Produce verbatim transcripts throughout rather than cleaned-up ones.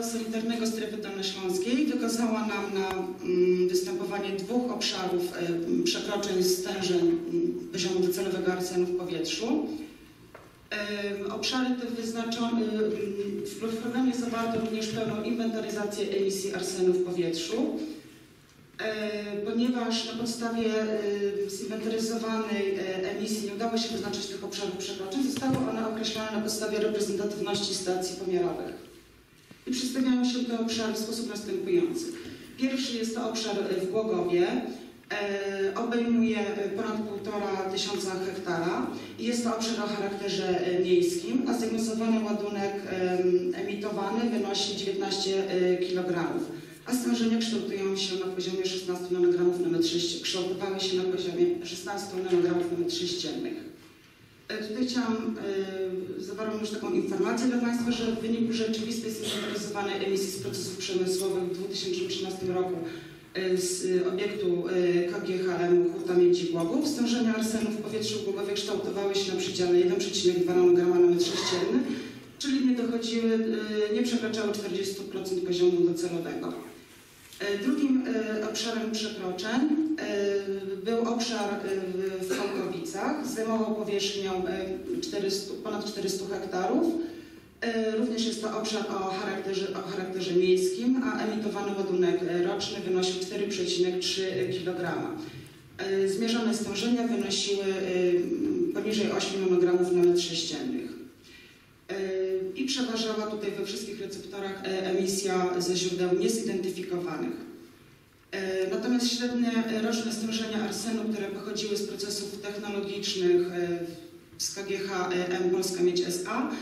Sanitarnego Strefy Dolnośląskiej wykazała nam na mm, występowanie dwóch obszarów y, przekroczeń stężeń y, poziomu docelowego arsenu w powietrzu. Y, obszary te wyznaczono, y, w programie zawarto również pełną inwentaryzację emisji arsenu w powietrzu, y, ponieważ na podstawie y, zinwentaryzowanej y, emisji nie udało się wyznaczyć tych obszarów przekroczeń, zostały one określone na podstawie reprezentatywności stacji pomiarowych. I przedstawiają się te obszary w sposób następujący. Pierwszy jest to obszar w Głogowie, e, obejmuje ponad półtora tysiąca hektara i jest to obszar o charakterze miejskim, a zdiagnozowany ładunek e, emitowany wynosi dziewiętnaście kilogramów, a stężenia kształtują się na poziomie szesnaście nanogramów na metr sześcienny, kształtowały się na poziomie szesnaście nanogramów na metr sześcienny. Tutaj chciałam, y, zawarłam już taką informację dla Państwa, że w wyniku rzeczywistej zinwentaryzowanej emisji z procesów przemysłowych w dwa tysiące trzynastym roku y, z obiektu y, K G H M Huta Miedzi Głogów stężenia arsenu w powietrzu w Głogowie kształtowały się na przedziale jeden przecinek dwa nanograma na metr sześcienny, czyli nie dochodziły, y, nie przekraczały czterdzieści procent poziomu docelowego. Drugim obszarem przekroczeń był obszar w Polkowicach, zajmował powierzchnią czterysta, ponad czterysta hektarów. Również jest to obszar o charakterze, o charakterze miejskim, a emitowany ładunek roczny wynosił cztery przecinek trzy kilograma. Zmierzone stężenia wynosiły poniżej ośmiu nanogramów na metr sześciennych. I przeważała tutaj we wszystkich receptorach emisja ze źródeł niezidentyfikowanych. Natomiast średnie roczne stężenia arsenu, które pochodziły z procesów technologicznych z K G H M Polska Miedź S A,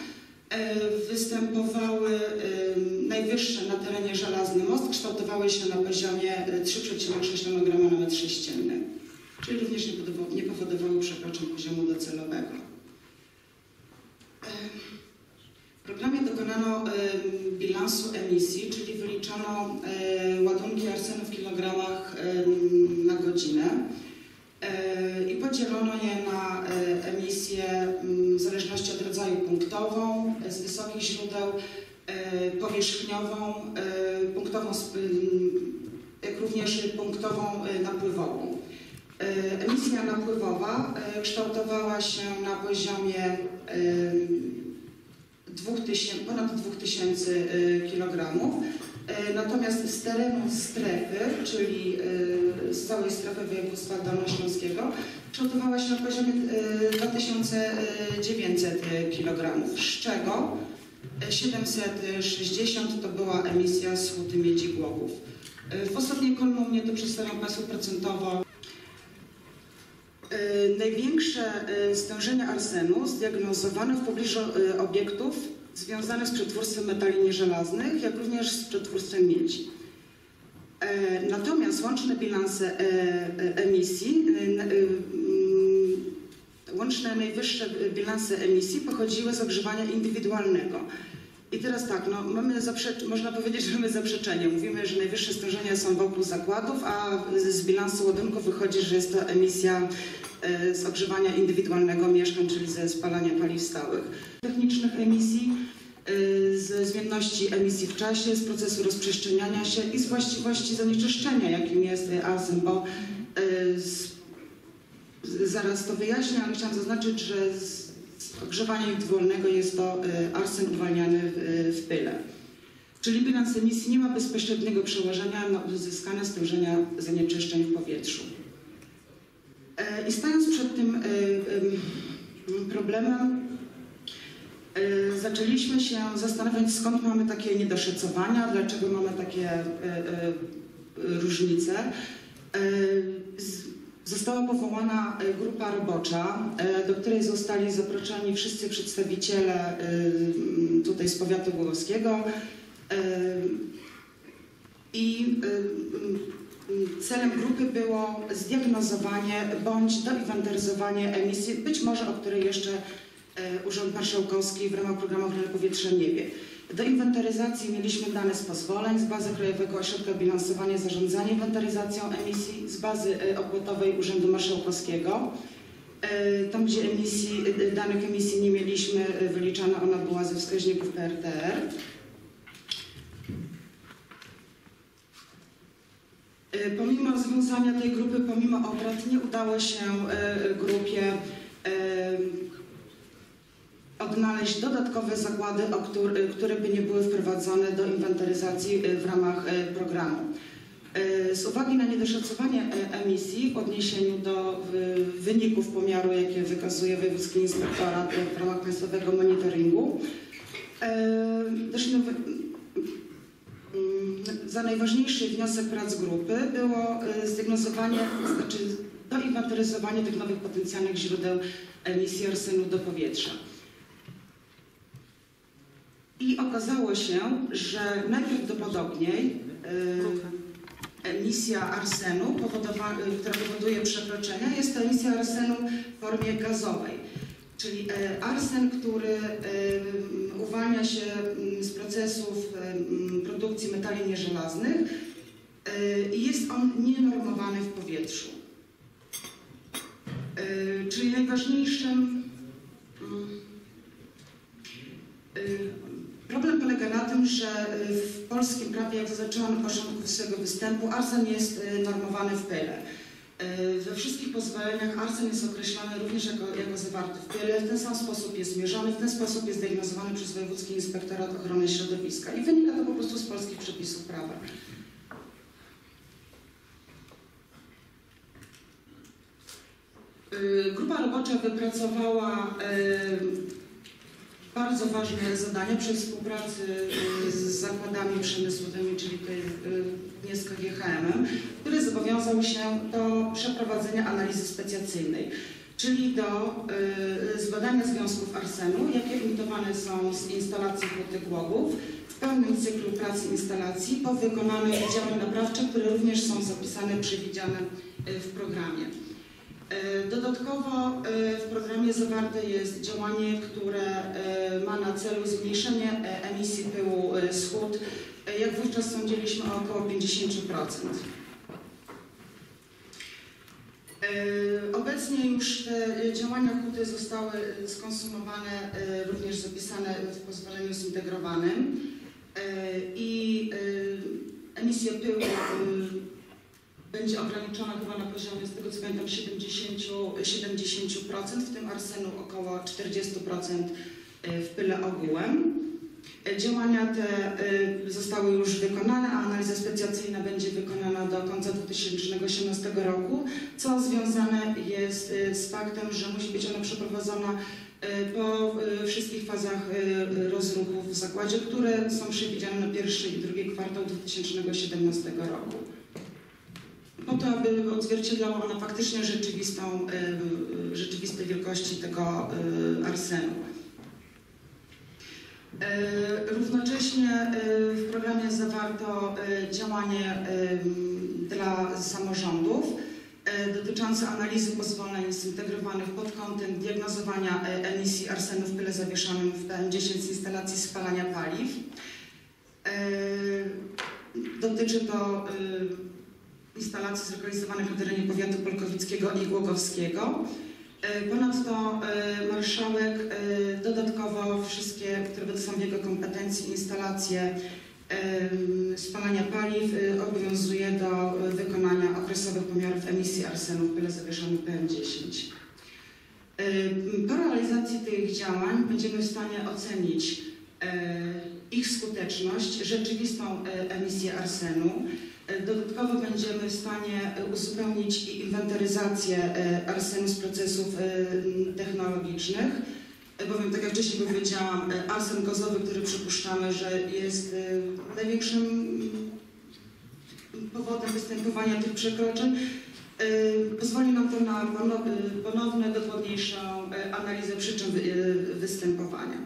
występowały najwyższe na terenie Żelazny Most, kształtowały się na poziomie trzy przecinek sześć nanograma na metr sześcienny, czyli również nie powodowały przekroczeń poziomu docelowego. W programie dokonano y, bilansu emisji, czyli wyliczono y, ładunki arsenu w kilogramach y, na godzinę y, i podzielono je na y, emisję y, w zależności od rodzaju punktową, z wysokich źródeł, y, powierzchniową, y, punktową, y, jak również punktową y, napływową. Y, emisja napływowa y, kształtowała się na poziomie y, ponad dwóch tysięcy kilogramów, natomiast z terenu strefy, czyli z całej strefy województwa dolnośląskiego, kształtowała się na poziomie dwa tysiące dziewięćset kilogramów, z czego siedemset sześćdziesiąt to była emisja z Huty Miedzi Głogów. W osobnej kolumnie to przedstawiam Państwu procentowo. Największe stężenia arsenu zdiagnozowano w pobliżu obiektów związanych z przetwórstwem metali nieżelaznych, jak również z przetwórstwem miedzi. Natomiast łączne bilanse emisji, łączne najwyższe bilanse emisji pochodziły z ogrzewania indywidualnego. I teraz tak, no, mamy można powiedzieć, że mamy zaprzeczenie. Mówimy, że najwyższe stężenia są wokół zakładów, a z bilansu ładunku wychodzi, że jest to emisja e, z ogrzewania indywidualnego mieszkań, czyli ze spalania paliw stałych. Technicznych emisji, e, z zmienności emisji w czasie, z procesu rozprzestrzeniania się i z właściwości zanieczyszczenia, jakim jest arsen, bo e, z, zaraz to wyjaśnię, ale chciałam zaznaczyć, że z, z ogrzewania indywidualnego jest to arsen uwalniany w, w pyle. Czyli bilans emisji nie ma bezpośredniego przełożenia na uzyskane stężenia zanieczyszczeń w powietrzu. I stając przed tym problemem, zaczęliśmy się zastanawiać, skąd mamy takie niedoszacowania, dlaczego mamy takie różnice. Została powołana grupa robocza, do której zostali zaproszeni wszyscy przedstawiciele tutaj z powiatu głogowskiego i celem grupy było zdiagnozowanie bądź doinwentaryzowanie emisji, być może o której jeszcze Urząd Marszałkowski w ramach programu ochrony powietrza nie wie. Do inwentaryzacji mieliśmy dane z pozwoleń, z bazy Krajowego Ośrodka Bilansowania i Zarządzania Inwentaryzacją Emisji, z bazy opłatowej Urzędu Marszałkowskiego. Tam, gdzie emisji, danych emisji nie mieliśmy, wyliczana ona była ze wskaźników P R T R. Pomimo rozwiązania tej grupy, pomimo obrad, nie udało się grupie odnaleźć dodatkowe zakłady, które by nie były wprowadzone do inwentaryzacji w ramach programu. Z uwagi na niedoszacowanie emisji w odniesieniu do wyników pomiaru, jakie wykazuje Wojewódzki Inspektorat w ramach państwowego monitoringu, za najważniejszy wniosek prac grupy było zdiagnozowanie, znaczy doinwentaryzowanie tych nowych potencjalnych źródeł emisji arsenu do powietrza. I okazało się, że najprawdopodobniej emisja arsenu, która powoduje przekroczenia, jest to emisja arsenu w formie gazowej. Czyli arsen, który uwalnia się z procesów produkcji metali nieżelaznych i jest on nienormowany w powietrzu. Czyli najważniejszym problem polega na tym, że w polskim prawie, jak zaznaczyłam na początku swojego występu, arsen jest normowany w pyle. We wszystkich pozwoleniach arsen jest określony również jako, jako zawarty w pyle. W ten sam sposób jest mierzony, w ten sposób jest diagnozowany przez Wojewódzki Inspektorat Ochrony Środowiska i wynika to po prostu z polskich przepisów prawa. Grupa robocza wypracowała bardzo ważne zadania przy współpracy z zakładami przemysłowymi, czyli tutaj z K G H M-em, który zobowiązał się do przeprowadzenia analizy specjacyjnej, czyli do y, zbadania związków arsenu, jakie emitowane są z instalacji chłodnych w pełnym cyklu pracy instalacji po wykonanych działań naprawczych, które również są zapisane, przewidziane w programie. Dodatkowo w programie zawarte jest działanie, które ma na celu zmniejszenie emisji pyłu z hut, jak wówczas sądziliśmy, o około pięćdziesiąt procent. Obecnie już te działania huty zostały skonsumowane, również zapisane w pozwoleniu zintegrowanym i emisja pyłu będzie ograniczona chyba na poziomie, z tego co pamiętam, siedemdziesiąt procent, w tym arsenu około czterdzieści procent w pyle ogółem. Działania te zostały już wykonane, a analiza specjacyjna będzie wykonana do końca dwa tysiące osiemnastego roku, co związane jest z faktem, że musi być ona przeprowadzona po wszystkich fazach rozruchu w zakładzie, które są przewidziane na pierwszy i drugi kwartał dwa tysiące siedemnastego roku. Po to, aby odzwierciedlała ona faktycznie rzeczywistą, rzeczywiste wielkości tego arsenu. Równocześnie w programie zawarto działanie dla samorządów dotyczące analizy pozwoleń zintegrowanych pod kątem diagnozowania emisji arsenu w pyle zawieszonym w P M dziesięć z instalacji spalania paliw. Dotyczy to instalacji zlokalizowanych na terenie powiatu polkowickiego i głogowskiego. Ponadto marszałek dodatkowo wszystkie, które są w jego kompetencji, instalacje spalania paliw obowiązuje do wykonania okresowych pomiarów emisji arsenu w pyle zawieszonym P M dziesięć. Po realizacji tych działań będziemy w stanie ocenić ich skuteczność, rzeczywistą emisję arsenu. Dodatkowo będziemy w stanie uzupełnić inwentaryzację arsenu z procesów technologicznych, bowiem, tak jak wcześniej powiedziałam, arsen gazowy, który przypuszczamy, że jest największym powodem występowania tych przekroczeń, pozwoli nam to na ponowne, dokładniejszą analizę przyczyn występowania.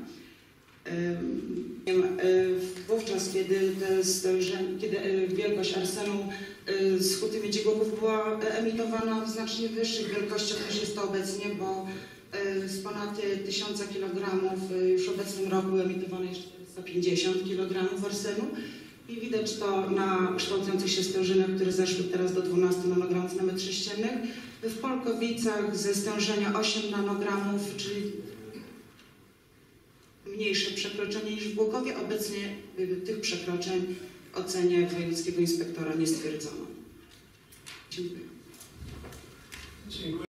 Wówczas, kiedy, te stężenie, kiedy wielkość arsenu z huty Miedzi Głogów była emitowana w znacznie wyższych wielkościach niż jest to obecnie, bo z ponad tysiąca kilogramów już w obecnym roku emitowane jest czterysta pięćdziesiąt kilogramów arsenu i widać to na kształtujących się stężeniach, które zeszły teraz do dwunastu nanogramów na metr sześcienny. W Polkowicach ze stężenia osiem nanogramów, czyli mniejsze przekroczenie niż w Głogowie. Obecnie tych przekroczeń w ocenie Wojewódzkiego Inspektora nie stwierdzono. Dziękuję. Dziękuję.